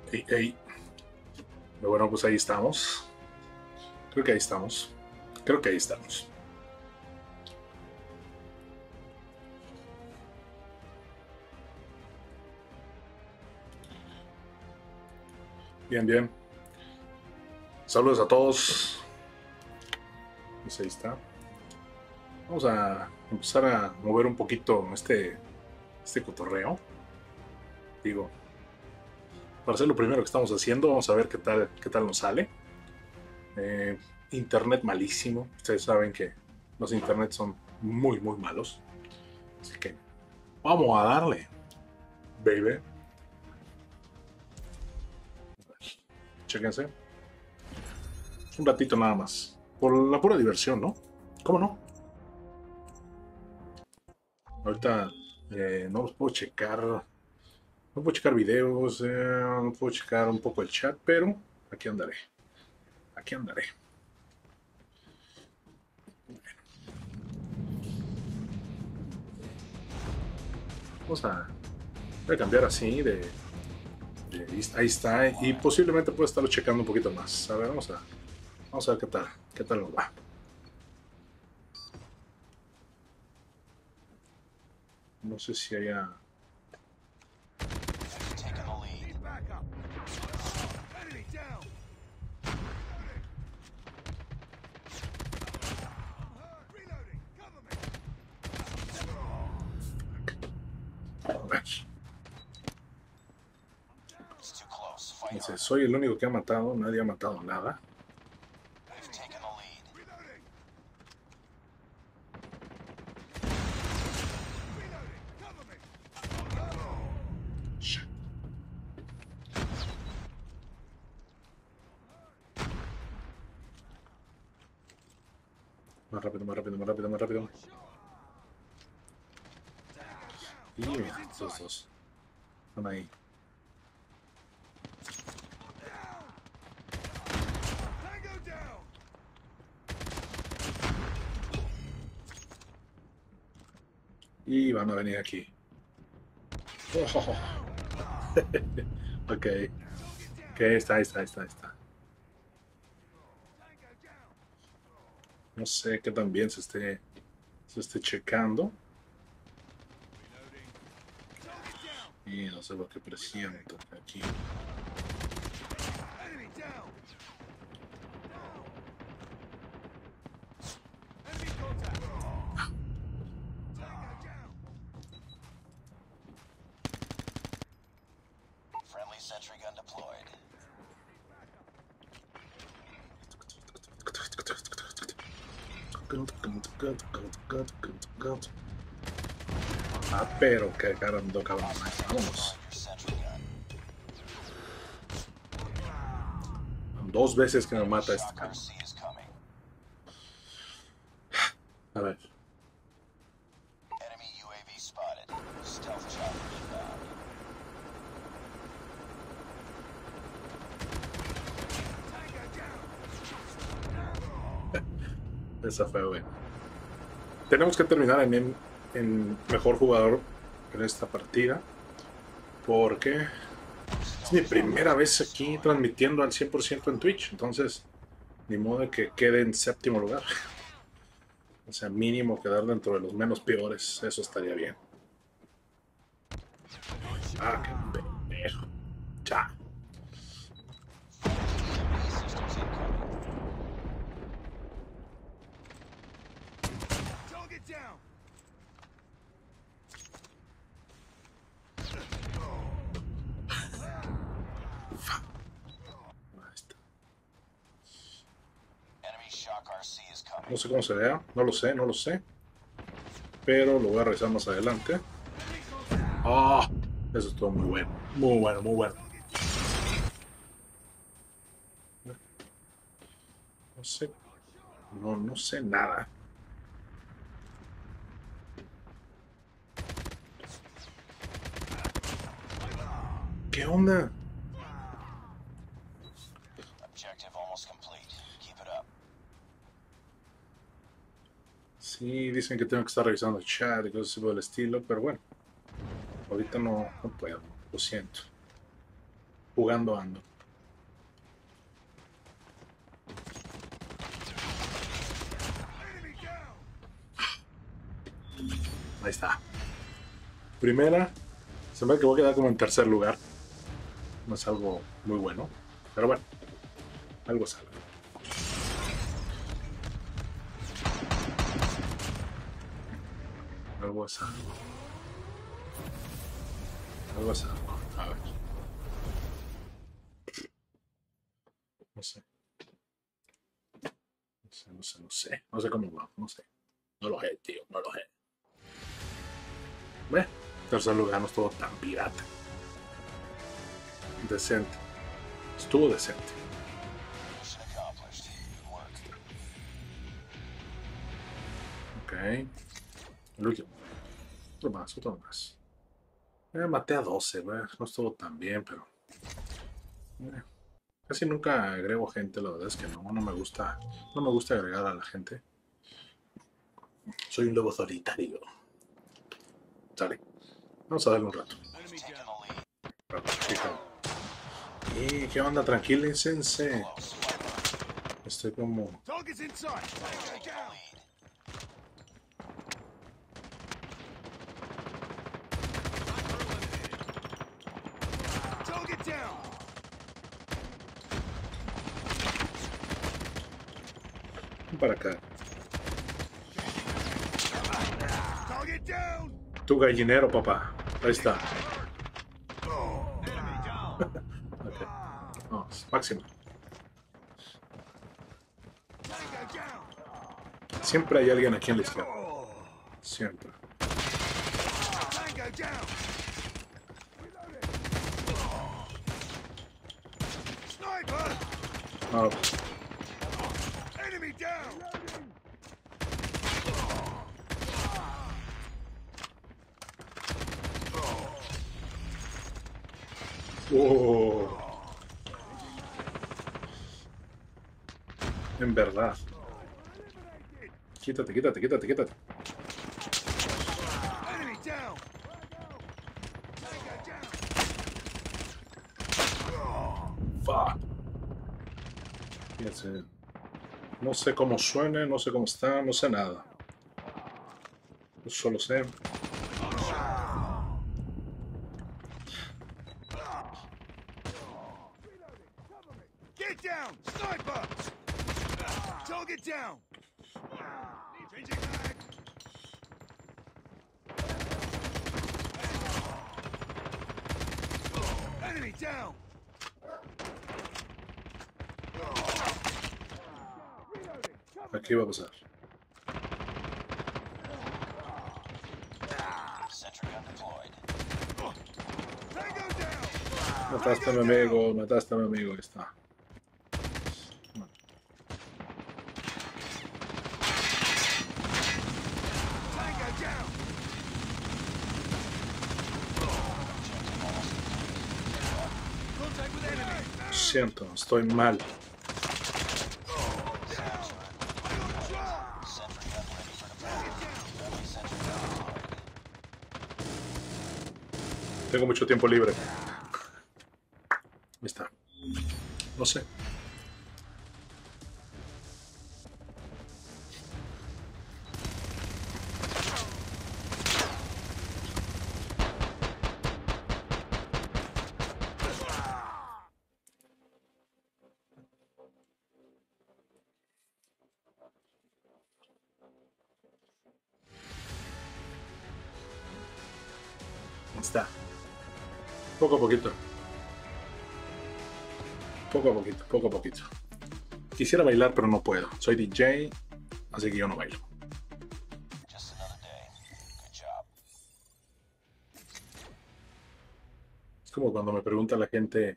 Ey, ey. Bueno, pues ahí estamos. Creo que ahí estamos. Creo que ahí estamos. Bien, bien. Saludos a todos. Pues ahí está. Vamos a empezar a mover un poquito este cotorreo. Digo, para hacer lo primero que estamos haciendo, vamos a ver qué tal nos sale. Internet malísimo. Ustedes saben que los internet son muy, muy malos. Así que vamos a darle, baby. Chéquense. Un ratito nada más. Por la pura diversión, ¿no? ¿Cómo no? Ahorita no los puedo checar. No puedo checar videos. No puedo checar un poco el chat, pero aquí andaré. Aquí andaré. Vamos a cambiar así ahí está. Y posiblemente pueda estarlo checando un poquito más. A ver, vamos a ver qué tal nos va. No sé si haya. A ver. Dice, soy el único que ha matado, nadie ha matado nada. Más rápido, más rápido, más rápido, más rápido. Y mira, estos dos. Están ahí. Y van a venir aquí. Oh. Ok. Ok, está. No sé qué tan bien se esté checando. Y no sé lo que presiento aquí. Sentry gun deployed. Ah, pero qué caramba, cabrón. Vámonos. Dos veces que me mata este cabrón. A ver. Enemy UAV spotted. Stealth chopper inbound. Esa fue buena. Tenemos que terminar en mejor jugador en esta partida. Porque es mi primera vez aquí transmitiendo al 100% en Twitch. Entonces, ni modo de que quede en séptimo lugar. O sea, mínimo quedar dentro de los menos peores. Eso estaría bien. Ah, qué pendejo. Ya. No sé cómo se vea, no lo sé. Pero lo voy a revisar más adelante. Ah, eso estuvo muy bueno. Muy bueno, muy bueno. No sé. No sé nada. ¿Qué onda? Objective almost complete. Keep it up. Sí, dicen que tengo que estar revisando el chat y cosas así por el estilo, pero bueno. Ahorita no puedo. Lo siento. Jugando ando. Ahí está. Primera. Se me ve que voy a quedar como en tercer lugar. No es algo muy bueno. Pero bueno. Algo sale. Algo es algo. Algo es algo. A ver. No sé. No sé, no sé, no sé. No sé cómo va. No sé. No lo sé, tío. No lo sé. Bueno, tercer lugar no estuvo tan pirata. Decente. Estuvo decente. Mission accomplished. Good work. Ok. El último. Otro más, otro más. Maté a 12, no estuvo tan bien, pero casi nunca agrego gente, la verdad es que no me gusta, no me gusta agregar a la gente. Soy un lobo solitario. Sale, vamos a darle un rato. You've taken the lead. ¿Qué onda? Tranquilícense. Close. Fight. Estoy como... Target's inside. Taking the Down. lead. Target down. para acá. Target down. Tu gallinero, papá. Ahí está. Enemy down. Ok. Vamos, máximo. Tango down. Siempre hay alguien aquí en la izquierda. Siempre. Tango down. Sniper. No, Enemy down. oh. En verdad. Quítate, quítate, quítate, quítate. Enemy down. Tango down. Fuck. Fíjense. No sé cómo suene, no sé cómo está, no sé nada. Yo solo sé. Get down. Sniper. Target down. Changing mag. Enemy down. Aquí va a pasar. Sentry gun deployed. Tango down. Mataste a mi amigo, mataste a mi amigo. Ahí está. Tango down. Contact with enemy. Lo siento, estoy mal. Sentry gun ready for deployment. Friendly sentry gun deployed. Tengo mucho tiempo libre. Ahí está. No sé. Ahí está. Poco a poquito. Poco a poquito, poco a poquito. Quisiera bailar, pero no puedo. Soy DJ, así que yo no bailo. Just another day. Good job. Es como cuando me pregunta la gente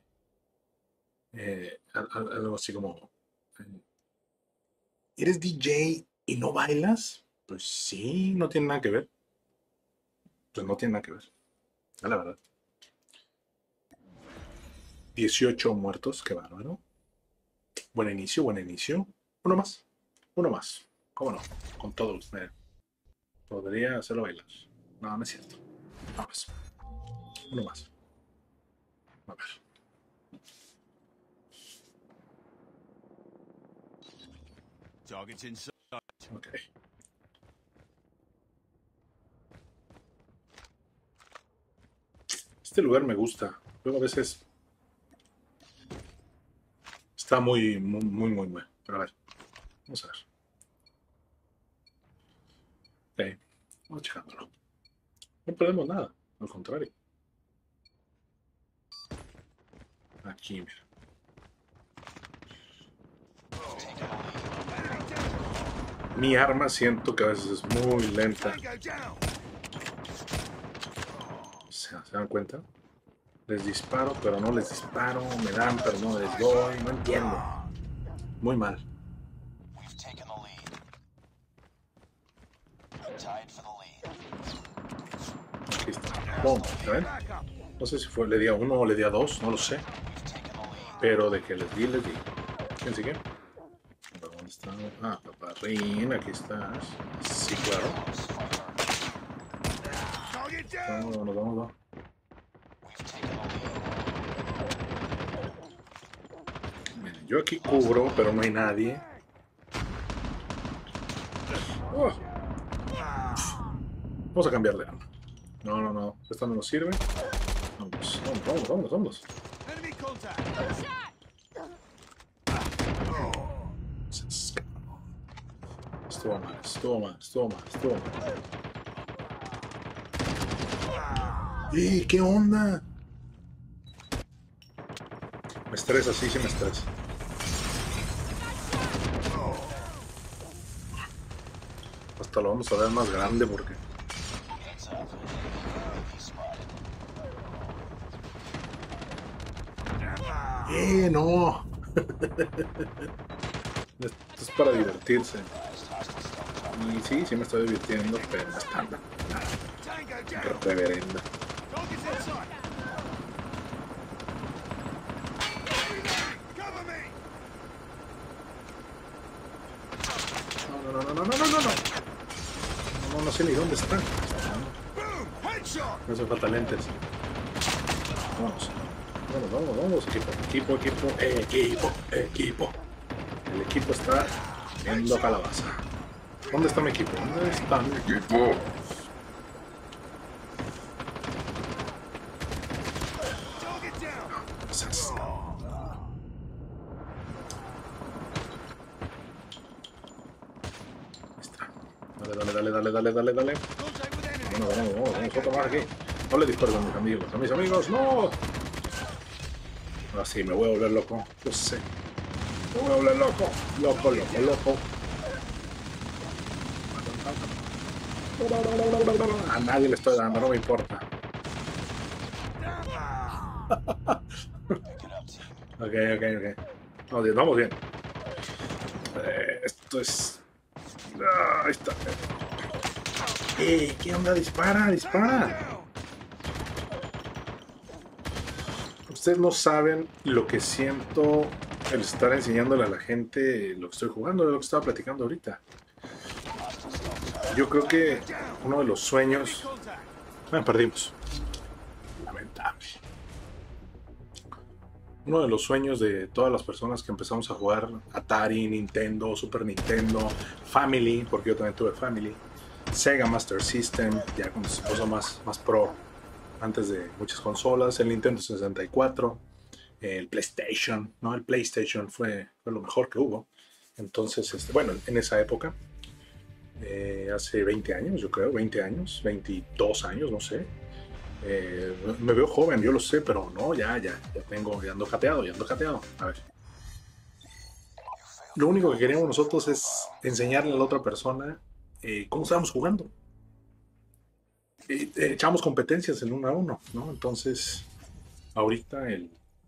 algo así como, eh, ¿eres DJ y no bailas? Pues sí, no tiene nada que ver. Pues no tiene nada que ver. Es la verdad. 18 muertos, qué bárbaro. Buen inicio, buen inicio. Uno más, uno más. ¿Cómo no? Con todo usted. Podría hacerlo bailar. No, no es cierto. Vamos. Uno más. A ver. Target's inside. Ok. Este lugar me gusta. Luego a veces está muy bueno. Pero a ver, vamos a ver. Ok, vamos checándolo. No perdemos nada, al contrario. Aquí, mira. Enemy down. Mi arma siento que a veces es muy lenta. Tango down. ¿Se dan cuenta? Les disparo, pero no les disparo. Me dan, pero no les doy. No entiendo. Muy mal. We've taken the lead. Tied for the lead. Aquí está. ¡Pum! ¿Ya ven? Back up. No sé si fue, le di a uno o le di a dos, no lo sé. We've taken the lead. Pero de que les di, les di. ¿Quién sigue? ¿Dónde está? Ah, paparrín, aquí estás. Sí, claro. Target down. Vámonos. We've taken the lead. Miren, yo aquí cubro, pero no hay nadie. Oh. Vamos a cambiarle arma. No. Esta no nos sirve. Vamos. Enemy contact. Estuvo mal. ¿Qué onda? Me estresa, sí me estresa. Hasta lo vamos a ver más grande porque... Heads up. He's spotted. ¡No! Esto es para divertirse. Y sí me estoy divirtiendo, pero no es tanta. Tango down. Reverenda. Target's inside. Cover me. No sé ni dónde están. Boom. Headshot. No hacen falta lentes. Vamos. Equipo. El equipo está viendo calabaza. ¿Dónde está mi equipo? ¿Dónde está mi equipo? Target down. Dale. Contact with enemy. Vamos, otro más aquí. No le disparo a mis amigos, no. Ahora sí, me voy a volver loco. Yo sé. Me voy a volver loco. Loco. A nadie le estoy dando, no me importa. Pick it up, team. Ok. Vamos bien. Esto es... Ahí está. ¿Qué onda? Dispara. Down. Ustedes no saben lo que siento el estar enseñándole a la gente lo que estoy jugando, lo que estaba platicando ahorita. Yo creo que uno de los sueños... perdimos. Lamentable. Uno de los sueños de todas las personas que empezamos a jugar Atari, Nintendo, Super Nintendo, Family, porque yo también tuve Family, Sega Master System, ya cuando se puso más pro, antes de muchas consolas, el Nintendo 64, el PlayStation, ¿no? El PlayStation fue lo mejor que hubo. Entonces, bueno, en esa época, hace 20 años, yo creo, 20 años, 22 años, no sé. Me veo joven, yo lo sé, pero no, ya ando cateado. A ver. Lo único que queríamos nosotros es enseñarle a la otra persona cómo estábamos jugando. Echamos competencias en 1 a 1, ¿no? Entonces, ahorita el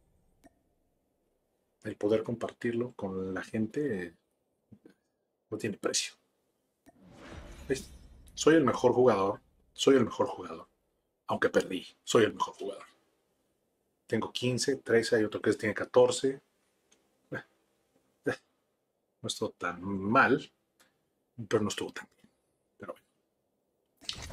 poder compartirlo con la gente no tiene precio. ¿Ves? Soy el mejor jugador. Aunque perdí, soy el mejor jugador. Tengo 15, 13, hay otro que tiene 14. No estuvo tan mal, pero no estuvo tan bien. Pero bueno.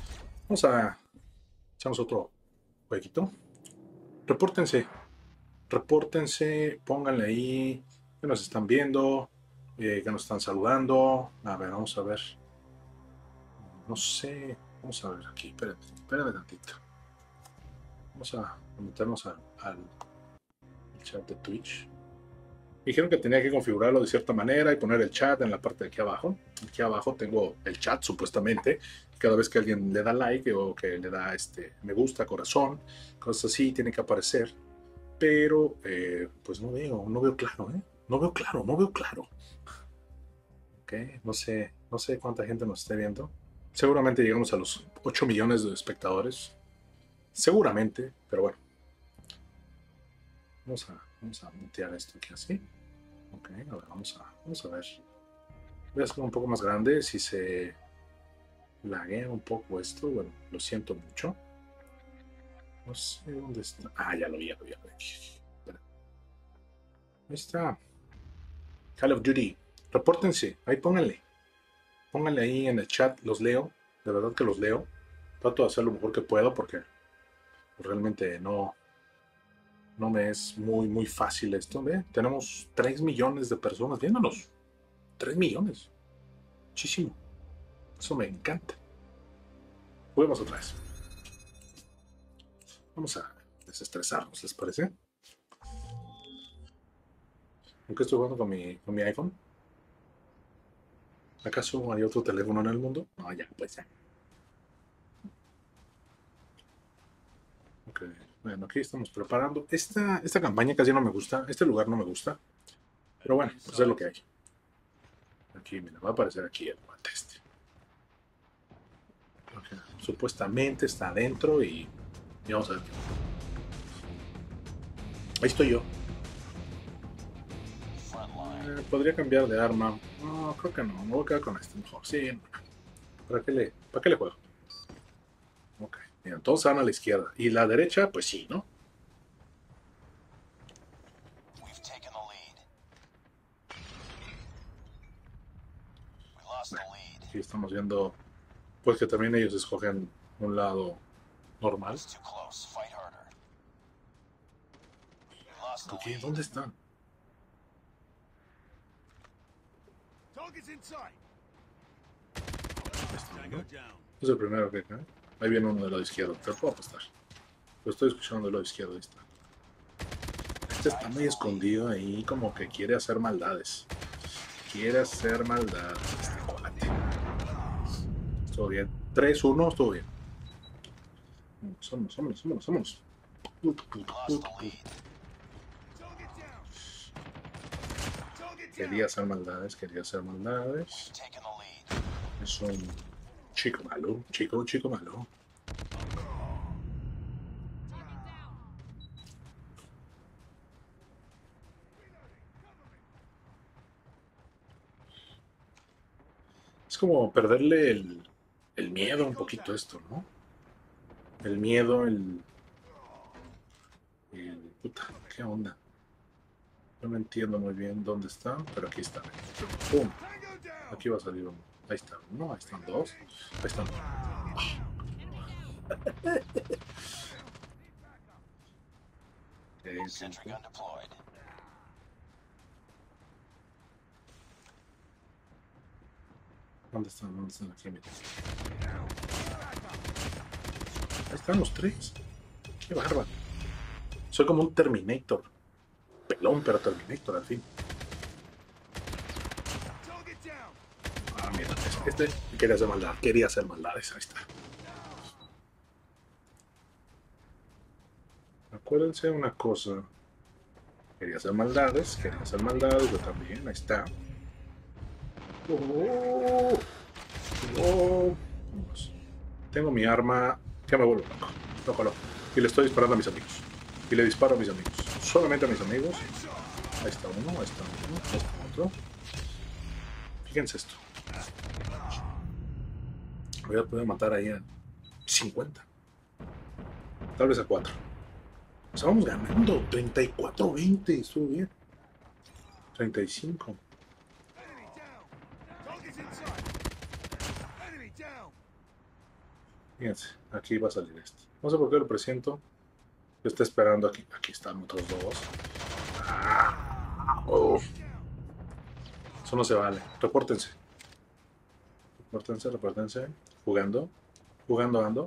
Echamos otro jueguito. Repórtense repórtense, pónganle ahí que nos están viendo, que nos están saludando. A ver, vamos a ver. No sé, vamos a ver aquí, espérame tantito. Vamos a meternos al chat de Twitch. Dijeron que tenía que configurarlo de cierta manera y poner el chat en la parte de aquí abajo. Aquí abajo tengo el chat, supuestamente. Cada vez que alguien le da like o que le da me gusta, corazón, cosas así, tiene que aparecer. Pero, pues no veo claro, ¿eh? No veo claro. Ok, no sé cuánta gente nos esté viendo. Seguramente llegamos a los 8 millones de espectadores. Seguramente, pero bueno. Vamos a mutear esto aquí así. Ok, a ver, vamos a ver. Voy a hacer un poco más grande. Si se laguea un poco esto, bueno, lo siento mucho. No sé dónde está. Ah, ya lo vi. Espera. Ahí está. Call of Duty. Repórtense. Ahí pónganle. Pónganle ahí en el chat. Los leo. De verdad que los leo. Trato de hacer lo mejor que puedo porque realmente no me es muy fácil esto. ¿Ve? Tenemos 3 millones de personas viéndonos. 3 millones. Muchísimo. Eso me encanta. Juguemos otra vez. Vamos a desestresarnos, ¿les parece? Aunque estoy jugando con mi iPhone. ¿Acaso hay otro teléfono en el mundo? No, ya, pues ya. Ok, bueno, aquí estamos preparando. Esta campaña casi no me gusta. Este lugar no me gusta. Pero bueno, pues es lo que hay. Aquí, mira, va a aparecer aquí el guante este. Okay. Supuestamente está adentro y vamos a ver. Ahí estoy yo. Podría cambiar de arma. No, creo que no. Me voy a quedar con este mejor. Sí. ¿Para qué le juego? Ok. Mira, todos van a la izquierda. Y la derecha, pues sí, ¿no? Bueno, aquí estamos viendo, pues que también ellos escogen un lado normal. Ok, ¿dónde están? Es el primero que cae. Ahí viene uno del lado izquierdo. Te puedo apostar. Lo estoy escuchando del lado izquierdo. Ahí está. Este está muy escondido ahí, como que quiere hacer maldades. Quiere hacer maldades este cuate. Estuvo bien. 3-1, estuvo bien. Vámonos. Quería hacer maldades. Es un chico malo. Chico malo. Es como perderle el miedo un poquito a esto, ¿no? El miedo, puta, ¿qué onda? No entiendo muy bien dónde están, pero aquí están. ¡Pum! Aquí va a salir uno. Ahí está uno, ahí están dos. Ahí están. ¿Dónde están aquí? Mira. Ahí están los tres. Qué bárbaro. Soy como un Terminator. Pelón, pero Terminator al fin. Ah, mira, este quería hacer maldades, ahí está. Acuérdense de una cosa. Quería hacer maldades, yo también, ahí está. Vamos. Tengo mi arma, que me vuelvo loco. Y le estoy disparando a mis amigos. Y le disparo a mis amigos. Solamente a mis amigos. Ahí está uno, ahí está otro. Fíjense esto. Voy a poder matar ahí a 50. Tal vez a 4. O sea, vamos ganando. 34-20. Estuvo bien. 35. Fíjense, aquí va a salir este. No sé por qué lo presiento. Yo estoy esperando aquí. Aquí están otros dos. Uf. Eso no se vale. Repórtense. Repórtense. Jugando. Jugando ando.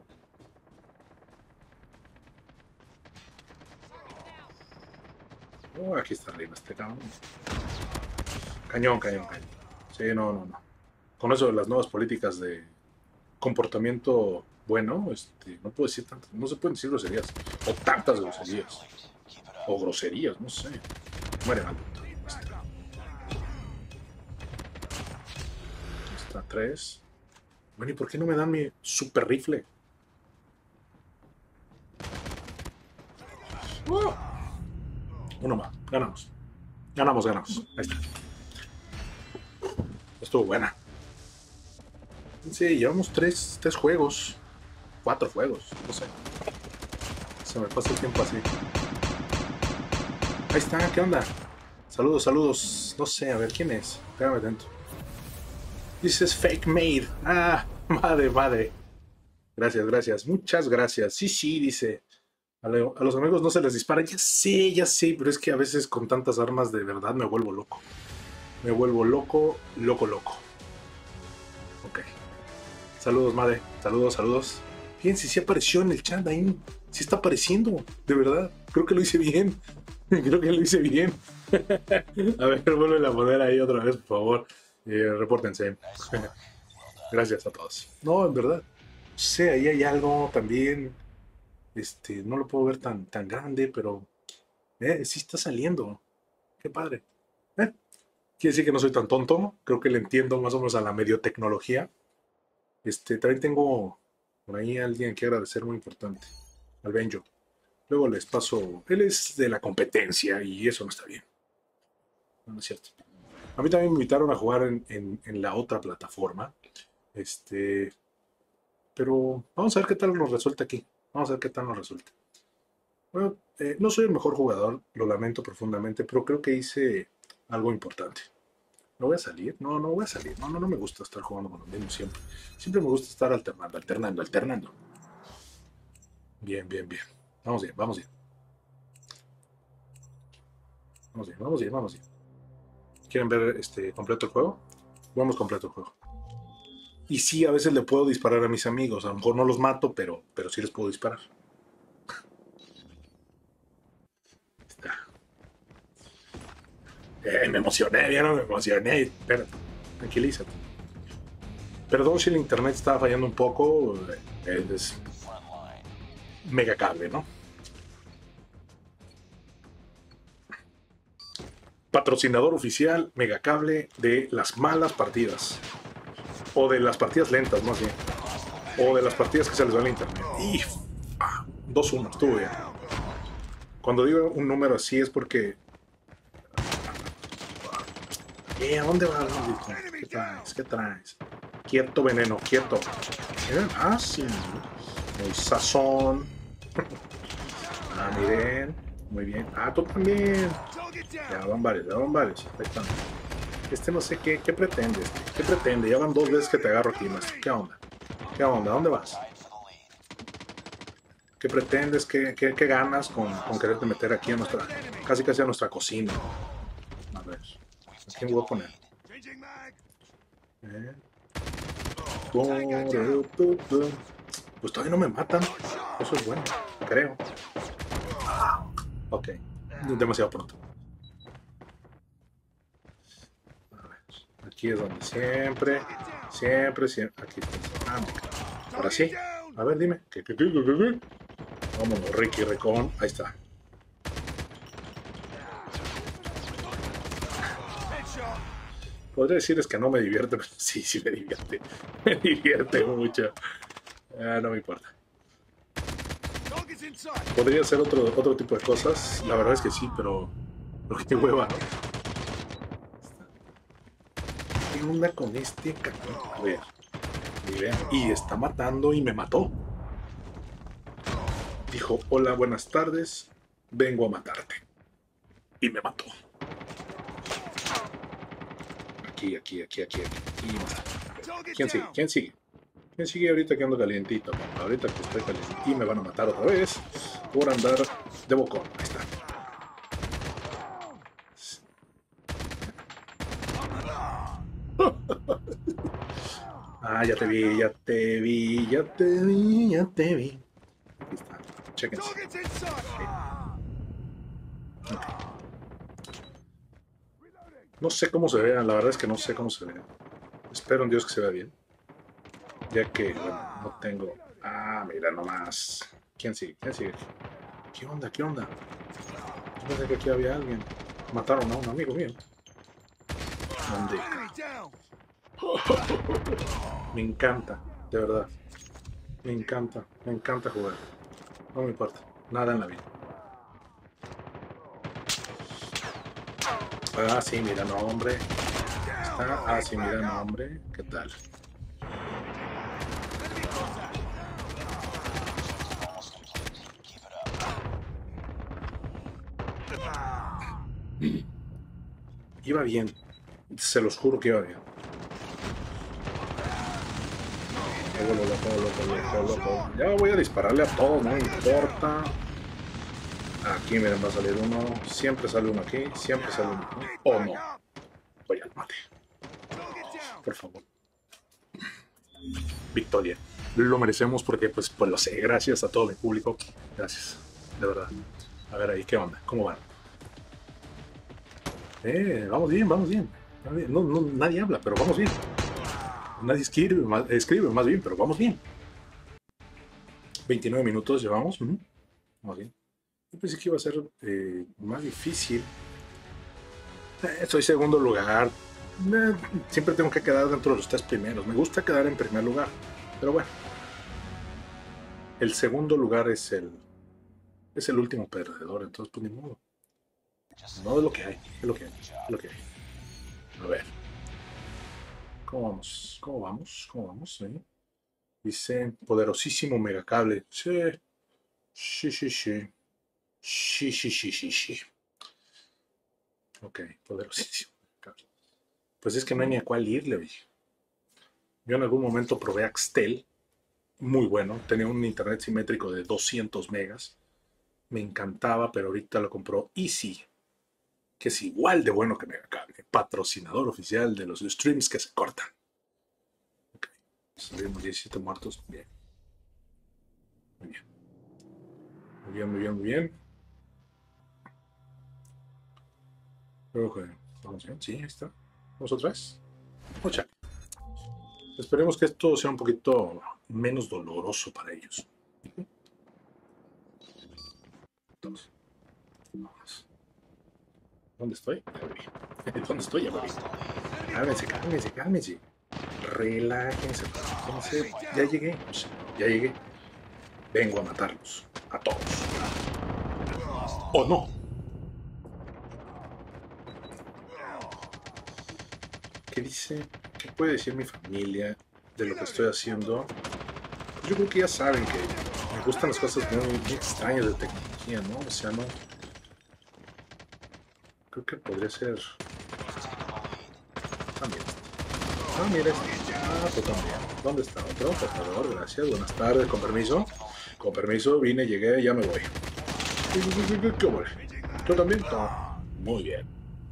Aquí está arriba este cabrón. Cañón. Sí, no. Con eso de las nuevas políticas de comportamiento bueno, no puedo decir tantas, no se pueden decir groserías. O tantas groserías. O groserías, no sé. Muere maldito. Está 3. Bueno, ¿y por qué no me dan mi super rifle? Uno más. Ganamos. Ganamos. Ahí está. Estuvo buena. Sí, llevamos 3 juegos. 4 juegos. No sé. Se me pasa el tiempo así. Ahí está, ¿qué onda? Saludos. No sé, a ver, ¿quién es? Pégame dentro. Dices fake made. Ah, madre. Gracias. Muchas gracias. Sí, dice. A los amigos no se les dispara. Ya sé, pero es que a veces con tantas armas de verdad me vuelvo loco. Loco. Ok. Saludos, madre. Saludos. Fíjense, si apareció en el chat ahí. Sí está apareciendo, de verdad. Creo que lo hice bien. A ver, vuelve a poner ahí otra vez, por favor. Repórtense. Gracias a todos. No, en verdad. Sí, ahí hay algo también. No lo puedo ver tan grande, pero sí está saliendo. Qué padre. Quiere decir que no soy tan tonto. Creo que le entiendo más o menos a la mediotecnología. También tengo por ahí a alguien que agradecer muy importante. Al Benjo. Luego les paso. Él es de la competencia y eso no está bien. No es cierto. A mí también me invitaron a jugar en la otra plataforma. Pero vamos a ver qué tal nos resulta aquí. Bueno, no soy el mejor jugador, lo lamento profundamente, pero creo que hice algo importante. ¿No voy a salir? No voy a salir. No me gusta estar jugando con los mismos siempre. Siempre me gusta estar alternando. Bien. Vamos bien. ¿Quieren ver completo el juego? Vamos completo el juego. Y sí, a veces le puedo disparar a mis amigos. A lo mejor no los mato, pero sí les puedo disparar. Está. Me emocioné. Espérate, tranquilízate. Perdón si el internet estaba fallando un poco. Es mega cable, ¿no? Patrocinador oficial, Megacable, de las malas partidas. O de las partidas lentas, más bien. O de las partidas que se les va al internet. Y 2-1, estuvo bien. Cuando digo un número así es porque... ¿A dónde vas, maldito? ¿Qué traes? Quieto, veneno, quieto. Sí. Muy sazón. Miren. Muy bien. Tú también. Ya van varios. Ahí están. No sé qué pretende. ¿Qué pretende? Ya van 2 veces que te agarro aquí, maestro. ¿Qué onda? ¿Dónde vas? ¿Qué pretendes? ¿Qué ganas con quererte meter aquí a nuestra... casi a nuestra cocina? A ver. ¿A quién voy a poner? Pues todavía no me matan. Eso es bueno, creo. Ok. Demasiado pronto. Aquí es donde siempre. Aquí está. Ahora sí. A ver, dime. ¿Qué? Vámonos, Ricky Recon. Ahí está. Podría decirles que no me divierte, pero sí me divierte. Me divierte mucho. No me importa. Podría hacer otro tipo de cosas. La verdad es que sí, pero qué hueva, ¿no? ¿Qué onda con este cabrón? A ver. Y está matando y me mató. Dijo, hola, buenas tardes. Vengo a matarte. Y me mató. Aquí. ¿Quién sigue? ¿Quién sigue ahorita que ando calientito? Ahorita que estoy caliente. Y me van a matar otra vez por andar de bocón. Ahí está. Ah, ya te vi, ya te vi, ya te vi, ya te vi. Aquí está. Chéquense. Target's inside. No sé cómo se vea, la verdad es que no sé cómo se vea. Espero en Dios que se vea bien. Ya que, bueno, no tengo... Ah, mira nomás. ¿Quién sigue? ¿Quién sigue? ¿Qué onda? ¿Qué onda? Yo pensé que aquí había alguien. Mataron a un amigo mío. ¿Dónde? Enemy down. Me encanta, de verdad. Me encanta jugar. No me importa, nada en la vida. Ah, sí, mira, no, hombre. Ah, sí, mira, no, hombre. ¿Qué tal? Iba bien. Se los juro que iba bien. Loco. Ya voy a dispararle a todos, no me importa. Aquí, miren, va a salir uno. Siempre sale uno aquí. Siempre sale uno aquí. Oh, no. Voy al mate. Por favor. Victoria. Lo merecemos porque, pues lo sé. Gracias a todo mi público. Gracias. De verdad. A ver ahí, ¿qué onda? ¿Cómo van? Vamos bien, vamos bien. No, nadie habla, pero vamos bien. Nadie escribe más bien, pero vamos bien. 29 minutos llevamos. Vamos bien. Yo pensé que iba a ser más difícil. Soy segundo lugar. Siempre tengo que quedar dentro de los 3 primeros. Me gusta quedar en primer lugar. Pero bueno. El segundo lugar es el último perdedor. Entonces, pues ni modo. No es lo que hay. Es lo que hay. Es lo que hay. A ver. ¿Cómo vamos? ¿Cómo vamos? ¿Cómo vamos? Dice poderosísimo megacable. Sí. Sí. Sí. Ok, poderosísimo. Pues es que no hay ni a cuál irle, oye. Yo en algún momento probé Axtel. Muy bueno. Tenía un internet simétrico de 200 megas. Me encantaba, pero ahorita lo compró Easy, que es igual de bueno que Megacable. Patrocinador oficial de los streams que se cortan. Ok. Salimos 17 muertos. Bien. Muy bien. Vamos bien. Sí, ahí está. Vamos otra vez. Mucha. Esperemos que esto sea un poquito menos doloroso para ellos. Entonces, vamos. ¿Dónde estoy? ¿Dónde estoy? Ya me vi. Cálmense. Relájense. Ya llegué. Ya llegué. Vengo a matarlos. A todos. ¡Oh, no! ¿Qué dice? ¿Qué puede decir mi familia de lo que estoy haciendo? Pues yo creo que ya saben que me gustan las cosas muy extrañas de tecnología, ¿no? O sea, no... Creo que podría ser... También. Ah, mira. Tú también. ¿Dónde está otro? Por favor, gracias. Buenas tardes, con permiso. Con permiso, vine, llegué, ya me voy. ¿Qué hubo? ¿Tú también? No. Muy bien.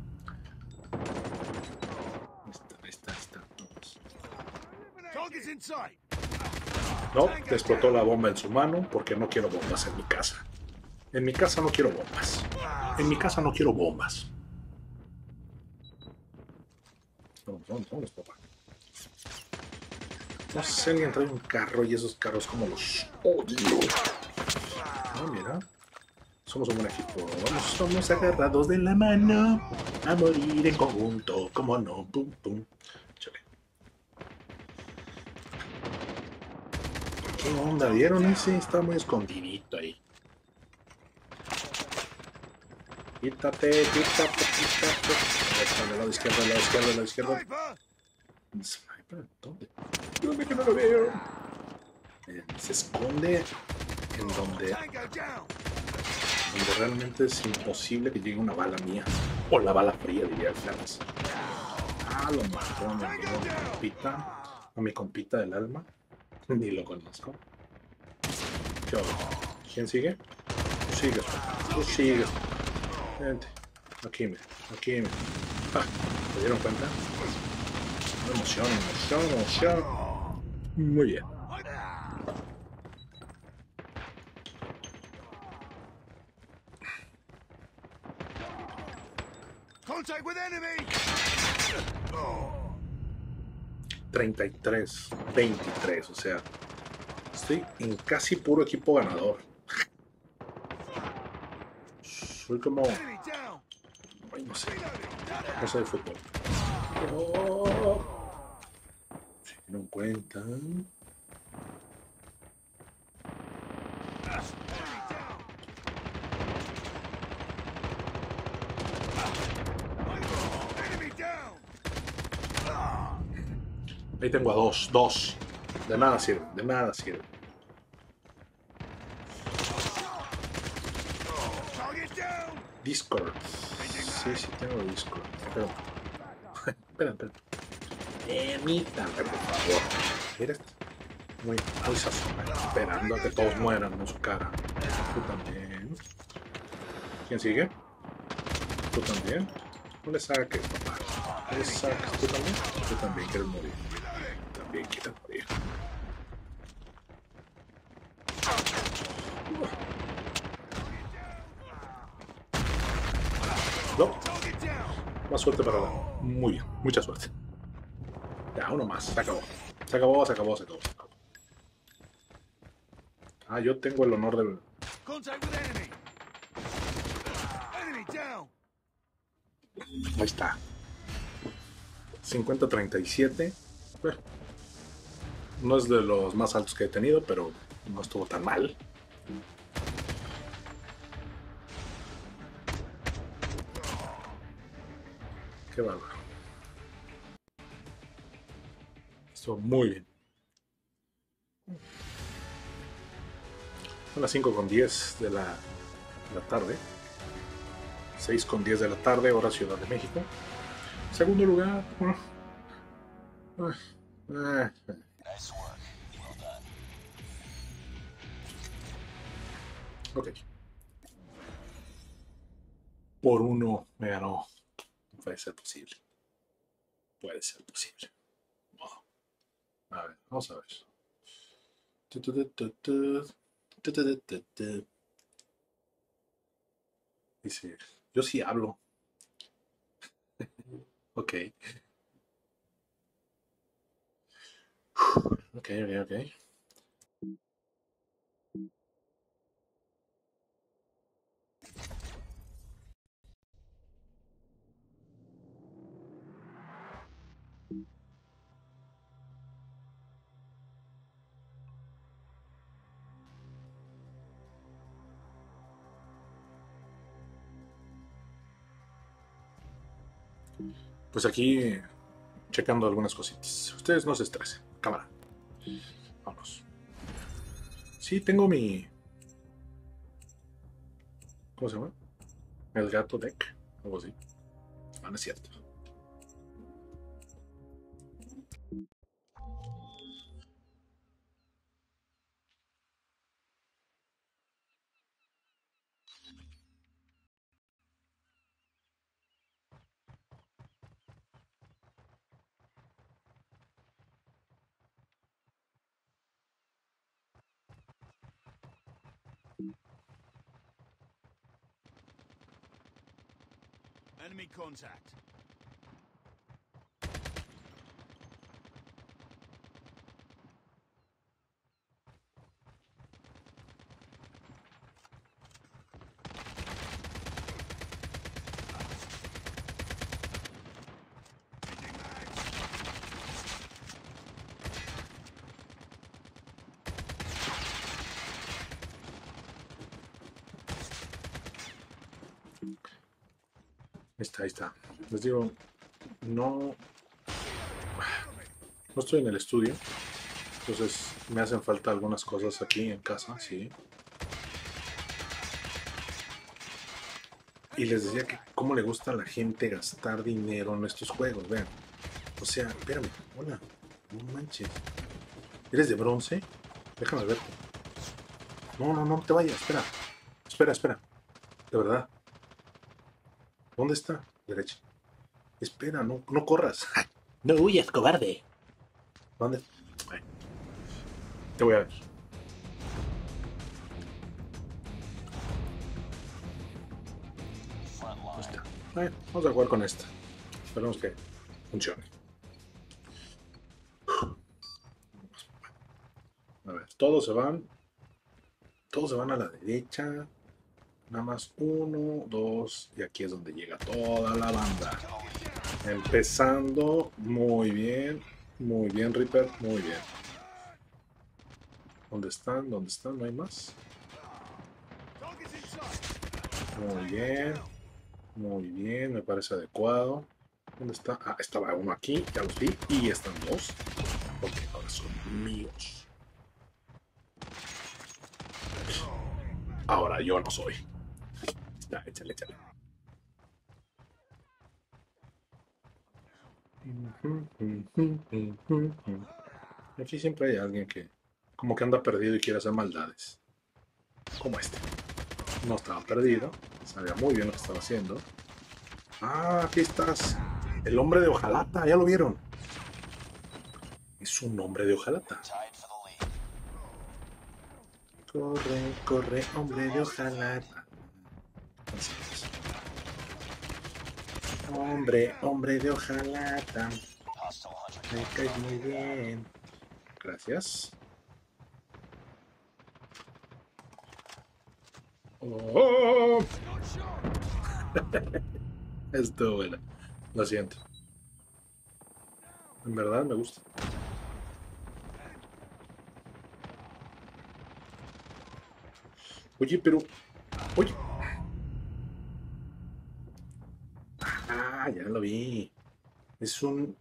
Ahí está. No, te explotó la bomba en su mano porque no quiero bombas en mi casa. En mi casa no quiero bombas. Vamos, papá. No sé si alguien trae un carro y esos carros como los odio. Ah, mira. Somos un buen equipo. Somos agarrados de la mano a morir en conjunto. ¿Cómo no? Pum. Chale. ¿Qué onda? ¿Vieron ese? Está muy escondidito ahí. Quítate. Al lado izquierdo. ¿Sniper? ¿Dónde que no lo veo? Se esconde en donde realmente es imposible que llegue una bala mía. O la bala fría, diría el Flamas. Ah, lo mató a mi compita del alma. Ni lo conozco. ¿Quién sigue? sigues, tú sigues. Vente. Aquí, mira. Aquí, mira. Ah, ¿se dieron cuenta? Emoción, emoción, emoción. Muy bien. Contact with enemy! 33, 23, o sea, estoy en casi puro equipo ganador. Soy como... Enemy down! Ay, no sé, Reloading! no sé de fútbol. Oh, se dieron cuenta. Enemy down! Enemy down! Ahí tengo a dos. De nada sirve, de nada sirve. Target down! Discord. Sí, tengo Discord. Pero... espera. Permítame, por favor. Mira esto. Muy sazonado. Esperando a que todos mueran en su cara. Tú también. ¿Quién sigue? Tú también. No le saques, papá. No le saques. ¿Tú también? Tú también quieres morir. También quieres morir. No. Target down! Más suerte para la... Muy bien. Mucha suerte. Ya, uno más. Se acabó. Se acabó. Ah, yo tengo el honor de... Contact with enemy! Enemy down! Ahí está. 50-37. No es de los más altos que he tenido, pero no estuvo tan mal. Qué bárbaro. Estuvo muy bien. Son las 5:10 de la tarde. 6:10 de la tarde, hora Ciudad de México. Segundo lugar. Nice work. Well done. Ok. Por uno me ganó. No puede ser posible. Puede ser posible. Wow. A ver, vamos a ver. Dice, yo sí hablo. Ok. Ok. Pues aquí checando algunas cositas. Ustedes no se estresen. Cámara. Vamos. Sí, tengo mi... ¿Cómo se llama? El gato deck. Algo así. Ah, no es cierto. Enemy contact. Ahí está. Les digo, no estoy en el estudio. Entonces me hacen falta algunas cosas aquí en casa, sí. Y les decía que cómo le gusta a la gente gastar dinero en estos juegos, vean. O sea, espérame, hola, no manches. ¿Eres de bronce? Déjame verte. No te vayas, espera. espera, espera. De verdad. ¿Dónde está? Derecha. Espera, no, no corras. No huyas, cobarde. ¿Dónde? Ay. Te voy a ver. Front ¿Dónde line. está? Bueno, vamos a jugar con esta. Esperemos que funcione. A ver, todos se van. Todos se van a la derecha. Nada más 1, 2. Y aquí es donde llega toda la banda. Empezando. Muy bien. Muy bien, Reaper. Muy bien. ¿Dónde están? ¿Dónde están? ¿No hay más? Target's inside. Muy bien. Muy bien. Me parece adecuado. ¿Dónde está? Ah, estaba uno aquí. Ya los vi. Y están dos. Porque ahora son míos. Ahora yo no soy. Ya, échale, échale. Aquí siempre hay alguien que como que anda perdido y quiere hacer maldades. Como este. No estaba perdido. Sabía muy bien lo que estaba haciendo. Ah, aquí estás. El hombre de hojalata, ya lo vieron. Es un hombre de hojalata. Tied for the lead. Corre, corre, hombre de hojalata. Así es. Hombre, hombre de hojalata. Hostile hunter Me killer caes muy bien. Gracias. Oh, Not shot. esto bueno. Lo siento. En verdad me gusta. Oye, pero. Oye. Ah, ya lo vi. Es un.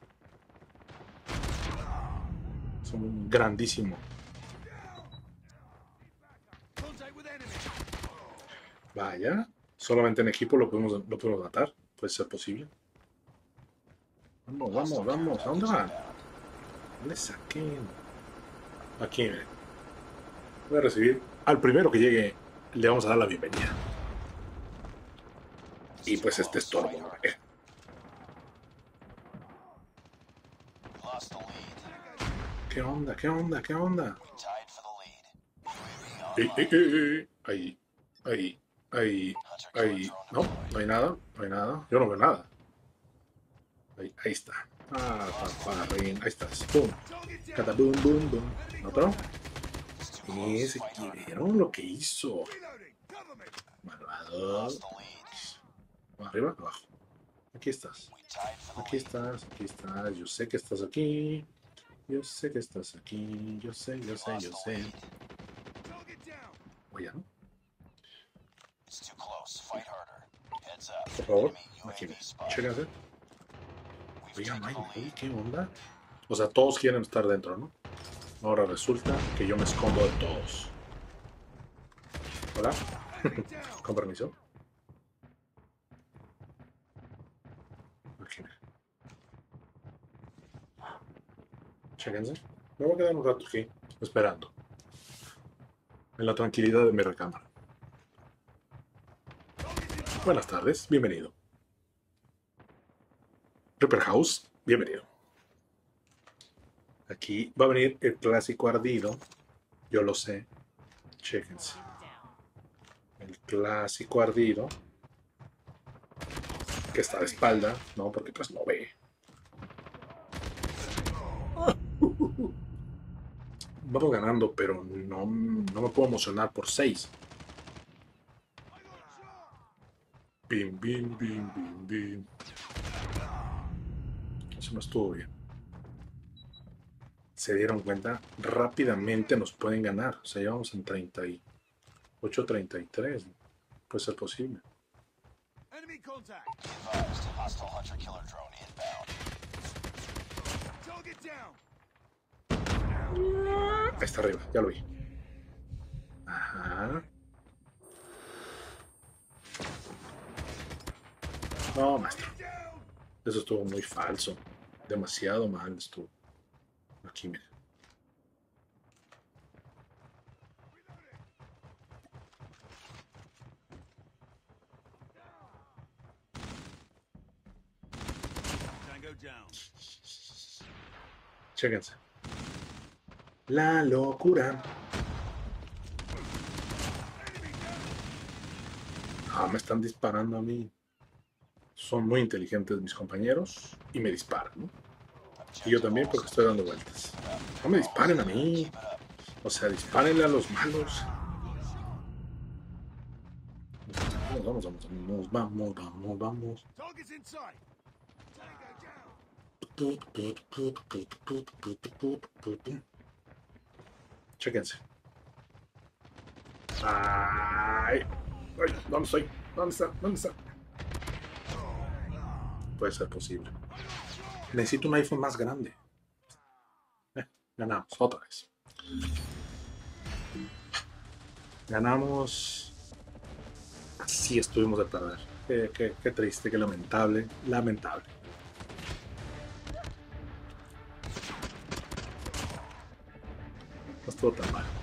Es un grandísimo. Contact with enemy. Vaya. Solamente en equipo lo podemos matar. Puede ser posible. Vamos, vamos, vamos. ¿A dónde van? No le saquen. Aquí, miren. Voy a recibir. Al primero que llegue, le vamos a dar la bienvenida. Y pues este estorbo. ¿No? We lost the lead. ¿Qué onda? ¿Qué onda? ¿Qué onda? We tied for the lead. UAV online. Ahí, ahí, ahí, Hunter killer ahí. drone No, deployed. no hay nada, no hay nada. Yo no veo nada. Ahí está. Ah, paparrín. Ahí estás. Boom. Target down. Cata, boom, boom, boom. ¿Otro? It's too close. Ese Fight harder. ¿vieron lo que hizo? Reloading. Cover me. Malvado. Lost the lead. Arriba, abajo. Aquí estás. We tied for the Aquí lead. estás, aquí estás. Yo sé que estás aquí. Yo sé que estás aquí. Yo sé, yo sé, Lost yo the sé. lead. Target down. Oye, ¿no? It's too close. Fight harder. Heads up. Por favor. Enemy Aquí. UAV spotted. Chéquense. We've Oigan, taken Mike, the lead. ¿qué onda? O sea, todos quieren estar dentro, ¿no? Ahora resulta que yo me escondo de todos. Hola, Enemy down. con permiso. Aquí. Chéquense. Me voy a quedar un rato aquí, esperando. En la tranquilidad de mi recámara. Buenas tardes, bienvenido. Reaper House, bienvenido. Aquí va a venir el clásico ardido. Yo lo sé. Chéquense. El clásico ardido. Que está de espalda, ¿no? Porque pues no ve. Vamos ganando, pero no me puedo emocionar por 6. Bim, bim, bim, bim, bim. Eso no estuvo bien. Se dieron cuenta, rápidamente nos pueden ganar. O sea, llevamos en 38, 33. Puede ser posible. Enemy contact. Be advised. Hostile hunter killer drone inbound. Target down. Ahí está arriba, ya lo vi. Ajá. No, maestro. Down. Eso estuvo muy falso. Demasiado mal estuvo. Aquí, mira. Chéquense. La locura. Ah, me están disparando a mí. Son muy inteligentes mis compañeros y me disparan, ¿no? Y yo también porque estoy dando vueltas. No me disparen a mí. O sea, dispárenle a los malos. Vamos. Target's in sight. Tango down. Chéquense. Ay, ay, ¿dónde estoy? ¿Dónde está? ¿Dónde está? Puede ser posible. Necesito un iPhone más grande. Ganamos, otra vez. Ganamos. Así estuvimos de perder. Qué triste, qué lamentable. Lamentable. No estuvo tan mal.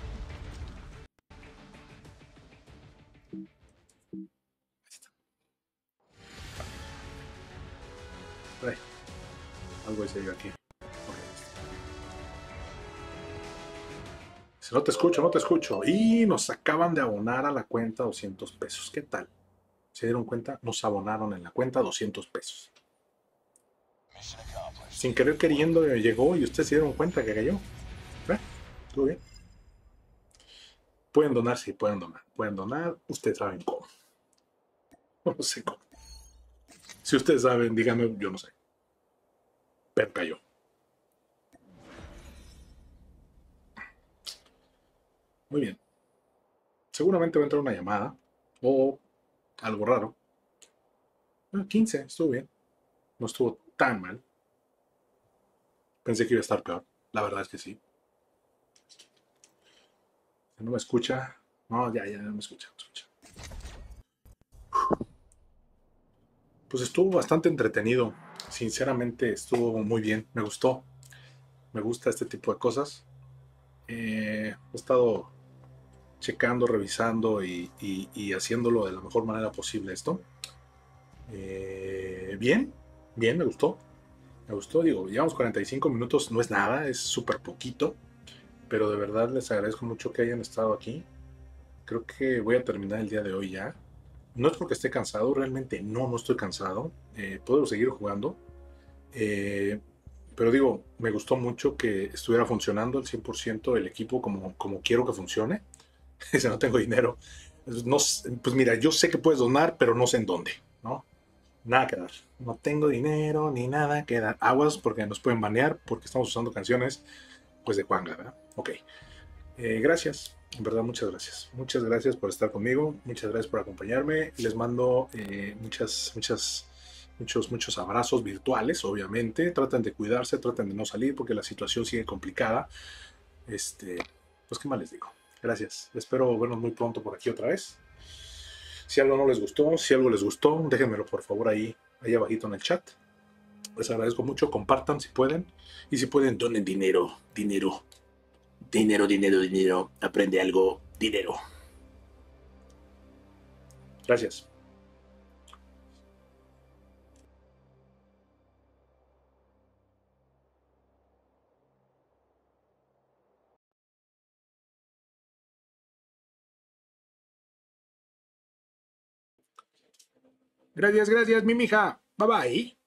Ay, algo hice yo aquí. Okay. Si no te escucho, no te escucho. Y nos acaban de abonar a la cuenta 200 pesos. ¿Qué tal? ¿Se dieron cuenta? Nos abonaron en la cuenta 200 pesos. Mission accomplished. Sin querer queriendo llegó y ustedes se dieron cuenta que cayó. ¿Estuvo bien? Pueden donar, sí, pueden donar. Pueden donar, ustedes saben cómo. No sé cómo. Si ustedes saben, díganme, yo no sé. Pero cayó. Muy bien. Seguramente va a entrar una llamada o algo raro. 15, estuvo bien. No estuvo tan mal. Pensé que iba a estar peor. La verdad es que sí. No me escucha. No, ya no me escucha. No me escucha. Pues estuvo bastante entretenido. Sinceramente estuvo muy bien. Me gustó. Me gusta este tipo de cosas. He estado checando, revisando y haciéndolo de la mejor manera posible esto. Bien, bien, me gustó. Me gustó, digo, llevamos 45 minutos, no es nada, es súper poquito. Pero de verdad les agradezco mucho que hayan estado aquí. Creo que voy a terminar el día de hoy ya. No es porque esté cansado, realmente no estoy cansado. Puedo seguir jugando. Eh, pero digo, me gustó mucho que estuviera funcionando al 100% el equipo como quiero que funcione. Si no tengo dinero. No, pues mira, yo sé que puedes donar, pero no sé en dónde, ¿no? Nada que dar. No tengo dinero ni nada que dar. Aguas porque nos pueden banear porque estamos usando canciones pues de Juanga, ¿verdad? Ok. Gracias, en verdad, muchas gracias. Muchas gracias por estar conmigo, muchas gracias por acompañarme. Les mando muchos abrazos virtuales, obviamente. Traten de cuidarse, traten de no salir porque la situación sigue complicada. Pues qué más les digo. Gracias. Espero vernos muy pronto por aquí otra vez. Si algo no les gustó, si algo les gustó, déjenmelo por favor ahí abajito en el chat. Les agradezco mucho, compartan si pueden. Y si pueden, donen dinero. Dinero. Aprende algo, dinero. Gracias. Gracias, mi mija. Bye bye.